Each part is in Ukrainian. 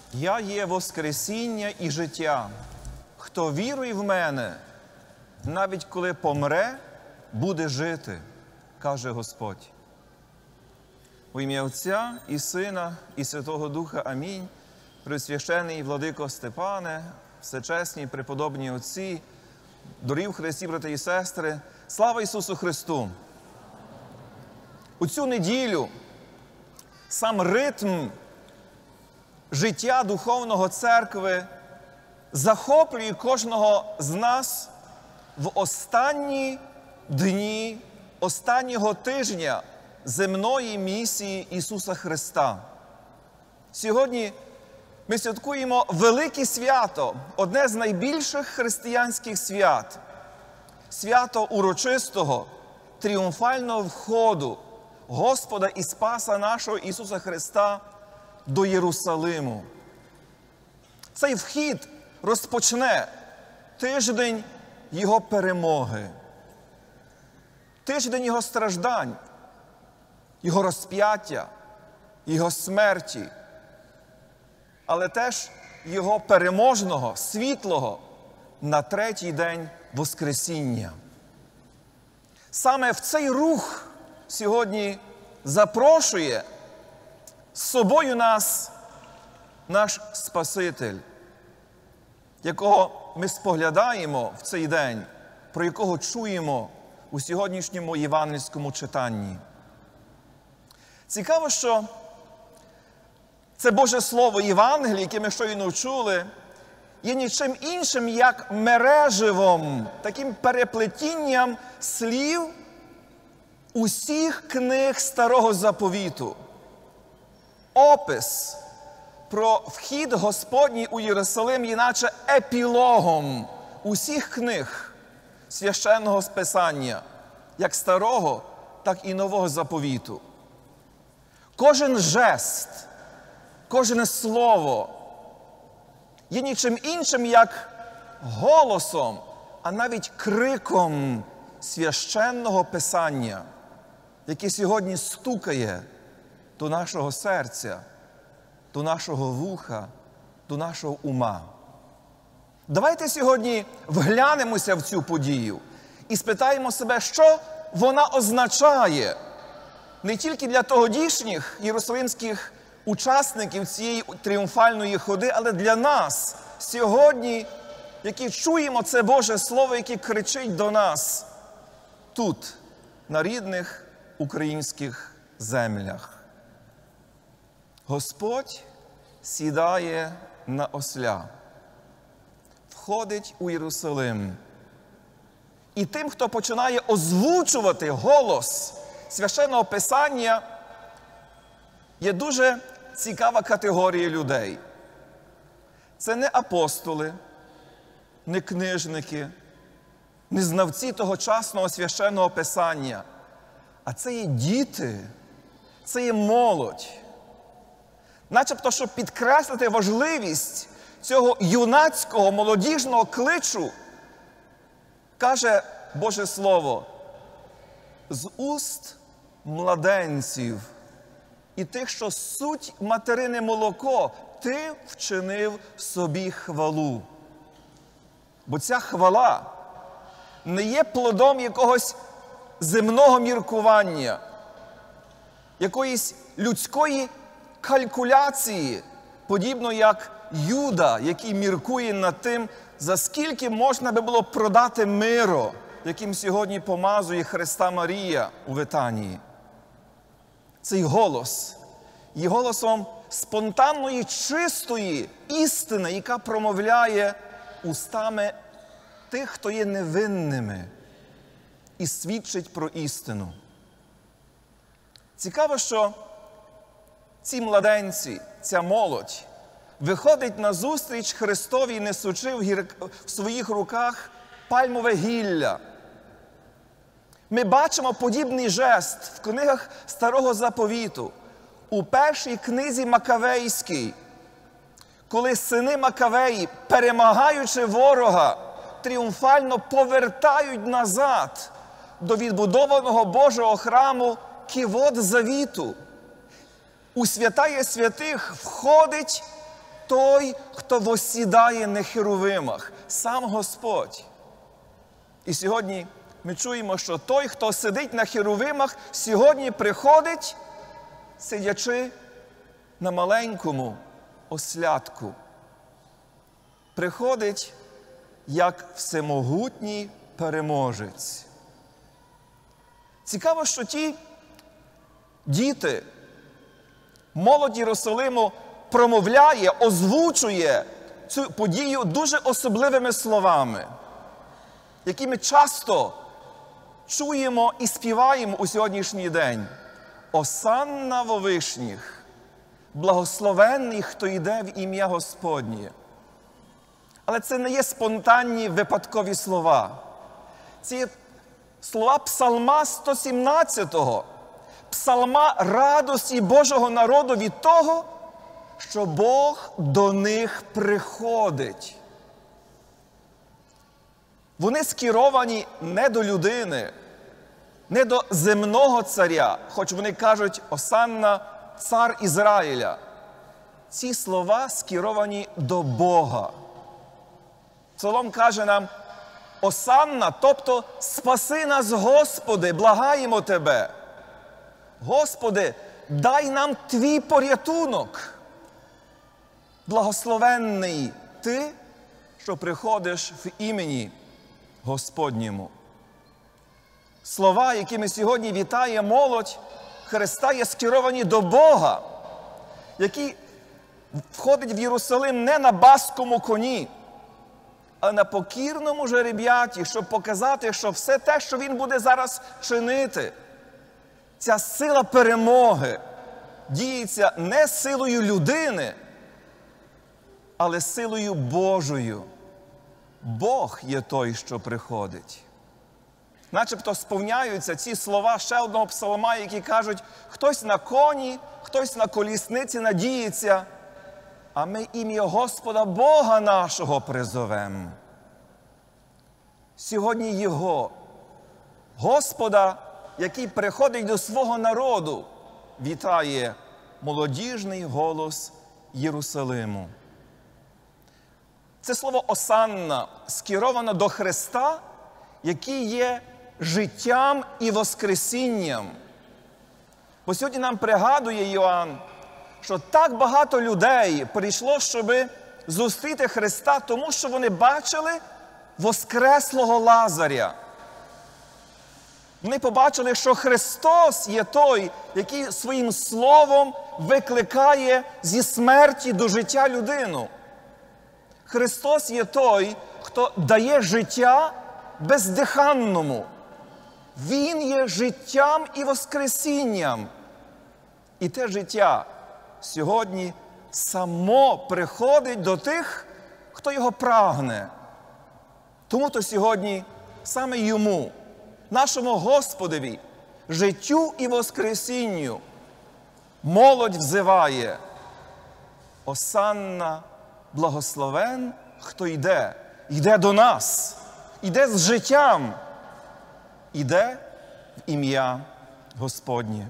Я є воскресіння і життя. Хто вірує в мене, навіть коли помре, буде жити, каже Господь. У ім'я Отця і Сина, і Святого Духа. Амінь. Пресвящений владико Степане, всечесні преподобні отці, дорогі в Христі, брати і сестри, слава Ісусу Христу! У цю неділю сам ритм життя духовного церкви захоплює кожного з нас в останні дні останнього тижня земної місії Ісуса Христа. Сьогодні ми святкуємо велике свято, одне з найбільших християнських свят. Свято урочистого, тріумфального входу Господа і Спаса нашого Ісуса Христа до Єрусалиму. Цей вхід розпочне тиждень Його перемоги, тиждень Його страждань, Його розп'яття, Його смерті, але теж Його переможного, світлого на третій день Воскресіння. Саме в цей рух сьогодні запрошує з собою нас наш Спаситель, якого ми споглядаємо в цей день, про якого чуємо у сьогоднішньому євангельському читанні. Цікаво, що це Боже Слово Євангеліє, яке ми щойно чули, є нічим іншим, як мереживом, таким переплетінням слів усіх книг Старого Заповіту. Опис про вхід Господній у Єрусалим є наче епілогом усіх книг Священного Писання, як Старого, так і Нового Заповіту. Кожен жест, кожне слово є нічим іншим, як голосом, а навіть криком Священного Писання, яке сьогодні стукає до нашого серця, до нашого вуха, до нашого ума. Давайте сьогодні вглянемося в цю подію і спитаємо себе, що вона означає не тільки для тодішніх єрусалимських учасників цієї тріумфальної ходи, але для нас сьогодні, які чуємо це Боже Слово, яке кричить до нас тут, на рідних українських землях. Господь сідає на осля, входить у Єрусалим. І тим, хто починає озвучувати голос Священного Писання, є дуже цікава категорія людей. Це не апостоли, не книжники, не знавці тогочасного Священного Писання, а це є діти, це є молодь. Начебто, щоб підкреслити важливість цього юнацького, молодіжного кличу, каже Боже Слово, з уст младенців і тих, що суть материне молоко, ти вчинив собі хвалу. Бо ця хвала не є плодом якогось земного міркування, якоїсь людської калькуляції, подібно як Юда, який міркує над тим, за скільки можна би було продати миро, яким сьогодні помазує Христа Марія у Витанії. Цей голос є голосом спонтанної, чистої істини, яка промовляє устами тих, хто є невинними, і свідчить про істину. Цікаво, що ці младенці, ця молодь, виходить назустріч Христові, несучи в своїх руках пальмове гілля. Ми бачимо подібний жест в книгах Старого Заповіту. У першій книзі Макавейській, коли сини Макавеї, перемагаючи ворога, тріумфально повертають назад до відбудованого Божого храму кивот завіту. У святая святих входить той, хто восідає на херовимах, сам Господь. І сьогодні ми чуємо, що той, хто сидить на херовимах, сьогодні приходить, сидячи на маленькому ослятку. Приходить як всемогутній переможець. Цікаво, що ті діти, молодь Єрусалиму промовляє, озвучує цю подію дуже особливими словами, які ми часто чуємо і співаємо у сьогоднішній день. «Осанна во вишніх, благословенний, хто йде в ім'я Господнє». Але це не є спонтанні випадкові слова. Ці слова псалма 117-го, псалма радості Божого народу від того, що Бог до них приходить. Вони скеровані не до людини, не до земного царя, хоч вони кажуть «Осанна, цар Ізраїля». Ці слова скеровані до Бога. Псалом каже нам «Осанна», тобто «Спаси нас, Господи, благаємо Тебе». Господи, дай нам Твій порятунок. Благословенний Ти, що приходиш в імені Господньому. Слова, якими сьогодні вітає молодь Христа, є скеровані до Бога, який входить в Єрусалим не на баскому коні, а на покірному жереб'яті, щоб показати, що все те, що він буде зараз чинити, ця сила перемоги діється не силою людини, але силою Божою. Бог є той, що приходить. Начебто сповняються ці слова ще одного псалма, які кажуть, хтось на коні, хтось на колісниці надіється, а ми ім'я Господа Бога нашого призовем. Сьогодні Його, Господа, який приходить до свого народу, вітає молодіжний голос Єрусалиму. Це слово «осанна» скеровано до Христа, який є життям і воскресінням. Бо сьогодні нам пригадує Йоанн, що так багато людей прийшло, щоб зустріти Христа, тому що вони бачили воскреслого Лазаря. Вони побачили, що Христос є той, який своїм словом викликає зі смерті до життя людину. Христос є той, хто дає життя бездиханному. Він є життям і воскресінням. І те життя сьогодні само приходить до тих, хто його прагне. Тому-то сьогодні саме йому, нашому Господові, життю і воскресінню, молодь взиває «Осанна, благословен, хто йде». Йде до нас, йде з життям, йде в ім'я Господнє.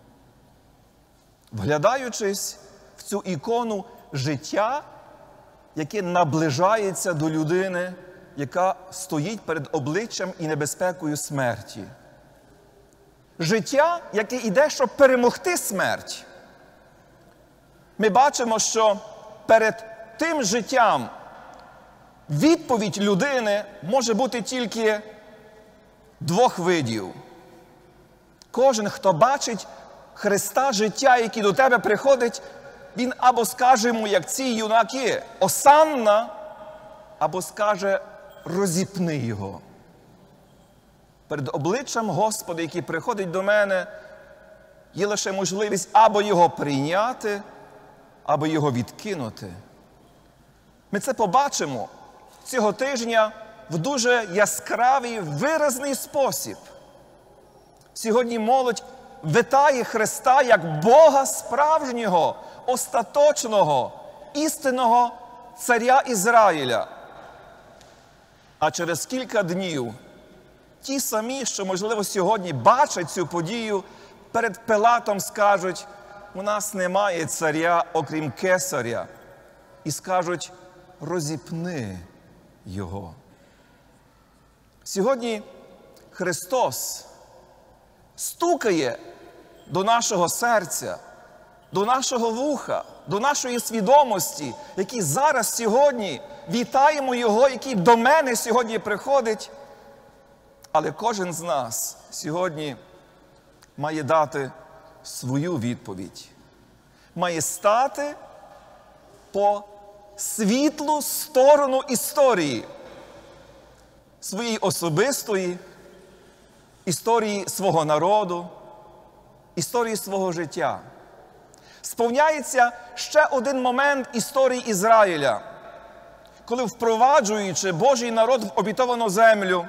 Вглядаючись в цю ікону життя, яке наближається до людини, яка стоїть перед обличчям і небезпекою смерті. Життя, яке йде, щоб перемогти смерть. Ми бачимо, що перед тим життям відповідь людини може бути тільки двох видів. Кожен, хто бачить Христа життя, який до тебе приходить, він або скаже йому, як ці юнаки, «Осанна», або скаже «Розіпни його». Перед обличчям Господа, який приходить до мене, є лише можливість або його прийняти, або його відкинути. Ми це побачимо цього тижня в дуже яскравий, виразний спосіб. Сьогодні молодь вітає Христа як Бога справжнього, остаточного, істинного царя Ізраїля. А через кілька днів ті самі, що, можливо, сьогодні бачать цю подію, перед Пилатом скажуть, у нас немає царя, окрім Кесаря. і скажуть: розіпни його. Сьогодні Христос стукає до нашого серця, до нашого вуха, до нашої свідомості, який зараз сьогодні вітаємо Його, який до мене сьогодні приходить. Але кожен з нас сьогодні має дати свою відповідь. Має стати по світлу сторону історії. Своєї особистої, історії свого народу, історії свого життя. Сповняється ще один момент історії Ізраїля, коли, впроваджуючи Божий народ в обітовану землю,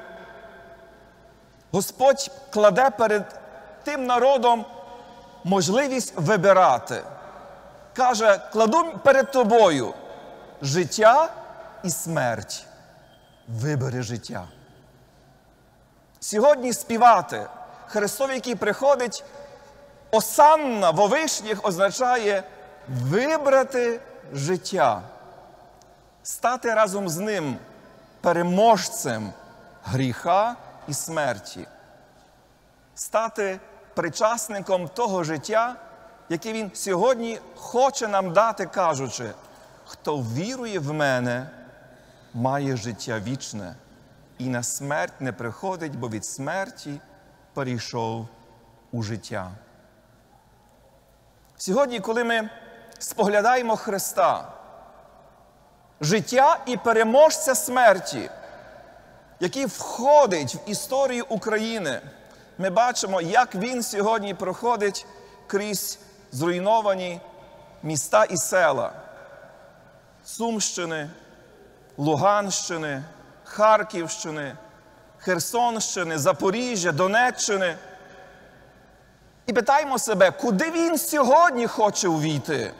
Господь кладе перед тим народом можливість вибирати. Каже: кладу перед тобою життя і смерть. Вибери життя. Сьогодні співати Христові, який приходить, осанна во вишніх означає вибрати життя, стати разом з ним переможцем гріха і смерті, стати причасником того життя, яке Він сьогодні хоче нам дати, кажучи: хто вірує в мене, має життя вічне, і на смерть не приходить, бо від смерті перейшов у життя. Сьогодні, коли ми споглядаємо Христа, життя і переможця смерті, який входить в історію України, ми бачимо, як Він сьогодні проходить крізь зруйновані міста і села Сумщини, Луганщини, Харківщини, Херсонщини, Запоріжжя, Донеччини. І питаємо себе, куди Він сьогодні хоче увійти?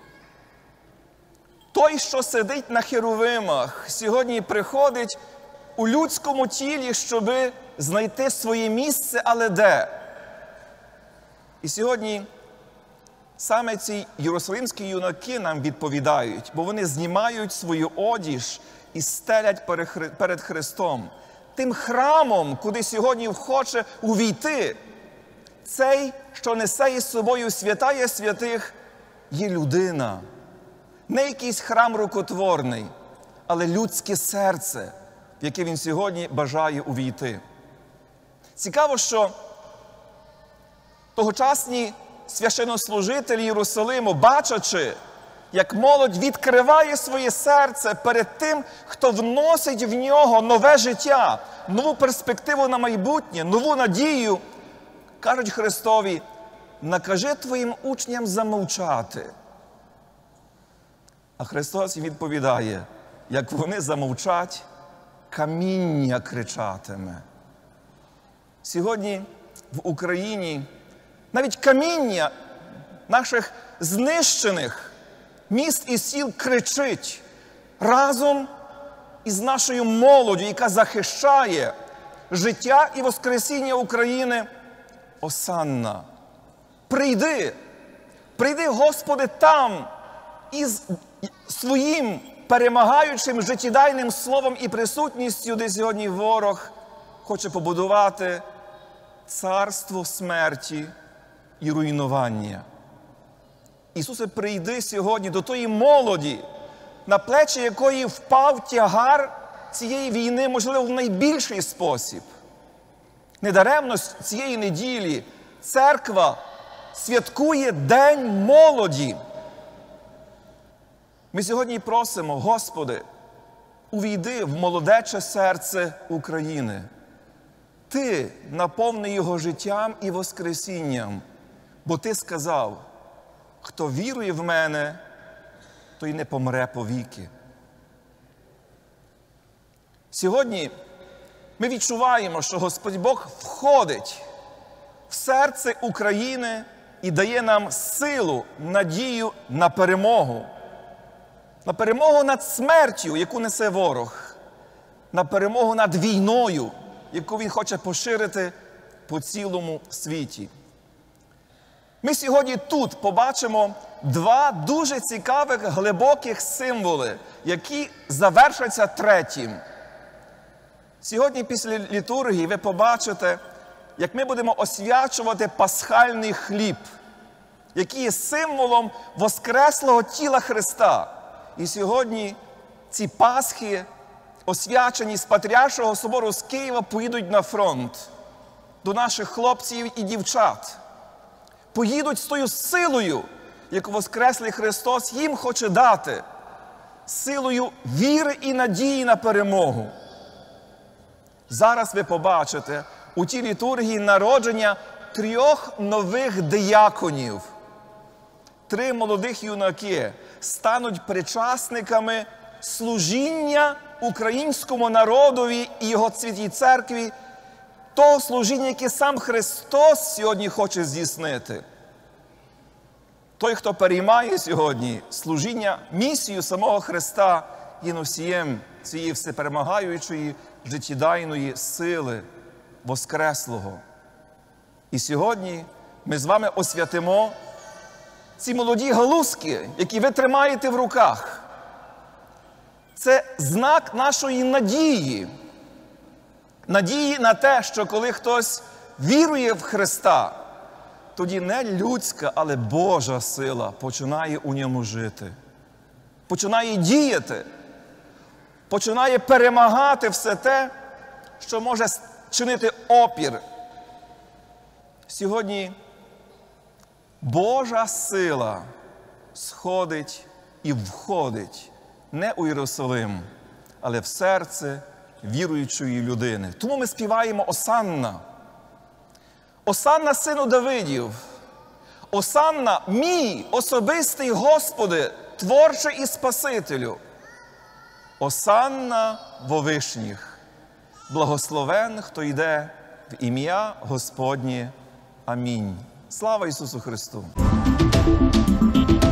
Той, що сидить на херувимах, сьогодні приходить у людському тілі, щоби знайти своє місце, але де? І сьогодні саме ці єрусалимські юнаки нам відповідають, бо вони знімають свою одіж і стелять перед Христом. Тим храмом, куди сьогодні хоче увійти цей, що несе із собою святая святих, є людина. Не якийсь храм рукотворний, але людське серце, в яке він сьогодні бажає увійти. Цікаво, що тогочасні священнослужителі Єрусалиму, бачачи, як молодь відкриває своє серце перед тим, хто вносить в нього нове життя, нову перспективу на майбутнє, нову надію, кажуть Христові: накажи твоїм учням замовчати. А Христос відповідає: як вони замовчать, каміння кричатиме. Сьогодні в Україні навіть каміння наших знищених міст і сіл кричить разом із нашою молоддю, яка захищає життя і воскресіння України: осанна. Прийди, прийди, Господи, там із своїм перемагаючим життєдайним словом і присутністю, де сьогодні ворог хоче побудувати царство смерті і руйнування. Ісусе, прийди сьогодні до тої молоді, на плечі якої впав тягар цієї війни, можливо, в найбільший спосіб. Недаремно цієї неділі церква святкує День молоді. Ми сьогодні просимо: Господи, увійди в молодече серце України. Ти наповни його життям і воскресінням, бо Ти сказав: хто вірує в мене, той не помре повіки. Сьогодні ми відчуваємо, що Господь Бог входить в серце України і дає нам силу, надію на перемогу. На перемогу над смертю, яку несе ворог. На перемогу над війною, яку він хоче поширити по цілому світі. Ми сьогодні тут побачимо два дуже цікавих, глибоких символи, які завершаться третім. Сьогодні після літургії ви побачите, як ми будемо освячувати пасхальний хліб, який є символом воскреслого тіла Христа. І сьогодні ці пасхи, освячені з Патріаршого собору з Києва, поїдуть на фронт до наших хлопців і дівчат. Поїдуть з тою силою, яку воскреслий Христос їм хоче дати, силою віри і надії на перемогу. Зараз ви побачите у тій літургії народження 3 нових дияконів. 3 молодих юнаки стануть причасниками служіння українському народові і його святій церкві, того служіння, яке сам Христос сьогодні хоче здійснити. Той, хто переймає сьогодні служіння, місію самого Христа, є носієм цієї всеперемагаючої, життєдайної сили Воскреслого. І сьогодні ми з вами освятимо ці молоді галузки, які ви тримаєте в руках. Це знак нашої надії. Надії на те, що коли хтось вірує в Христа, тоді не людська, але Божа сила починає у ньому жити. Починає діяти. Починає перемагати все те, що може чинити опір. Сьогодні Божа сила сходить і входить не у Єрусалим, але в серце віруючої людини. Тому ми співаємо «Осанна». «Осанна, сину Давидів». «Осанна, мій особистий Господи, Творче і Спасителю». «Осанна во вишніх». Благословен, хто йде в ім'я Господнє. Амінь. Слава Ісусу Христу!